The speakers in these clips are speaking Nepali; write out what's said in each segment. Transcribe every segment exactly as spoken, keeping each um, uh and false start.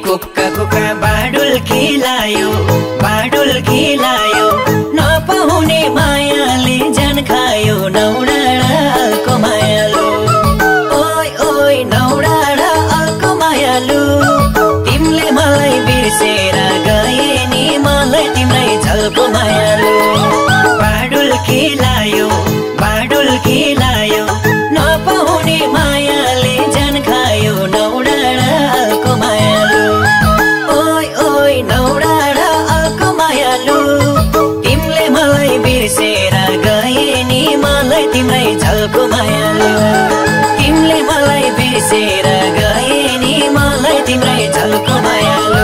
कुक्का कुक्का बाडुल खिलायो बाडुल खिलायो नपाउने मायाले जान खायो नौडाँडा अल्को मायालु ओइ ओइ नौडाँडा अल्को मायालु तिमीले मलाई बिर्सेर गए नि मलाई तिम्रै झल्को मायालु बाडुल खिलायो बाडुल खिलायो नपाउने मायाले जान खायो नौडाँडा अल्को मायालु ओइ ओइ नौडाँडा अल्को मायालु तिमीले मलाई बिर्सेर गए नि मलाई तिम्रै झल्को मायालु तिमीले मलाई बिर्सेर गए नि मलाई तिम्रै झल्को मायालु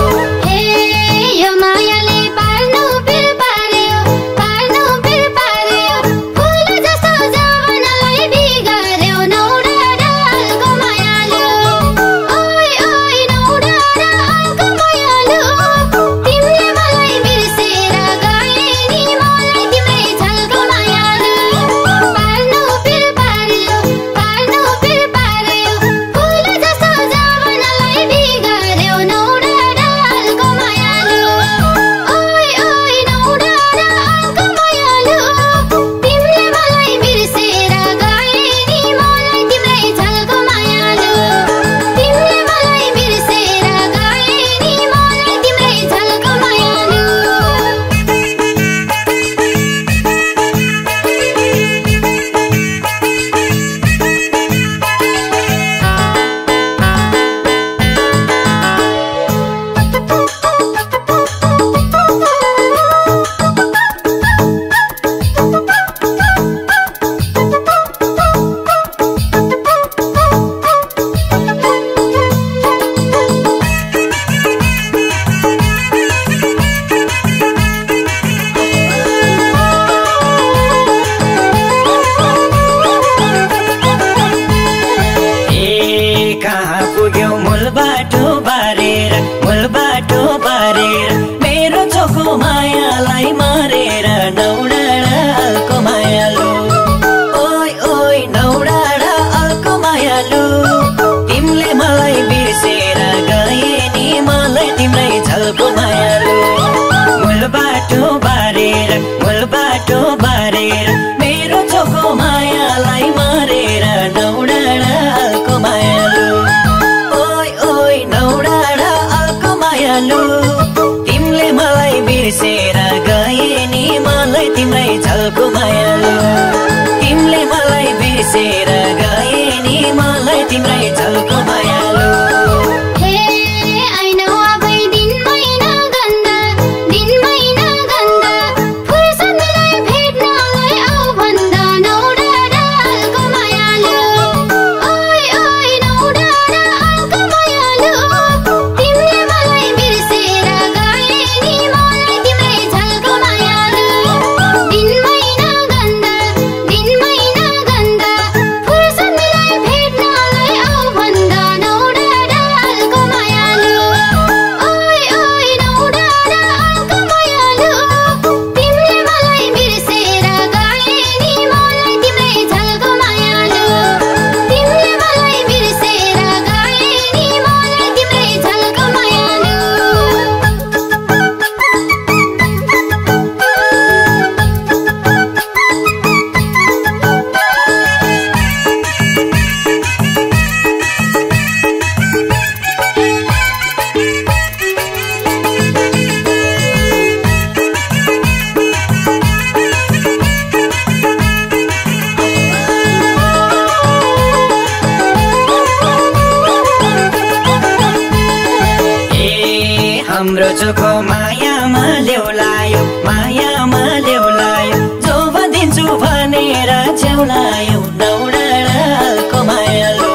चोखो मायामा ल्याउलायो मायामा ल्याउलायो जोब दिन्छु भनेर च्याउलायो नौडाँडा अल्को मायालु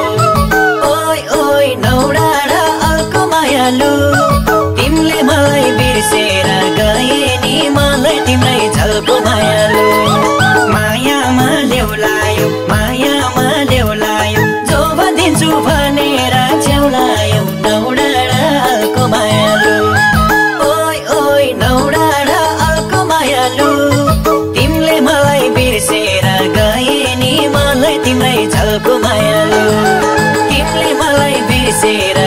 ओइ ओइ नौडाँडा अल्को मायालु तिमीले मलाई बिर्सेर गए नि मलाई तिम्रै झल्को मायालु मायामा ल्याउलायो मायामा ल्याउलायो जोब दिन्छु भनेर च्याउलायो नौडाँडा अल्को मायालु तिमीले मलाई बिर्सेर गए नि मलाई तिम्रै झल्को मायालु तिमीले मलाई बिर्सेर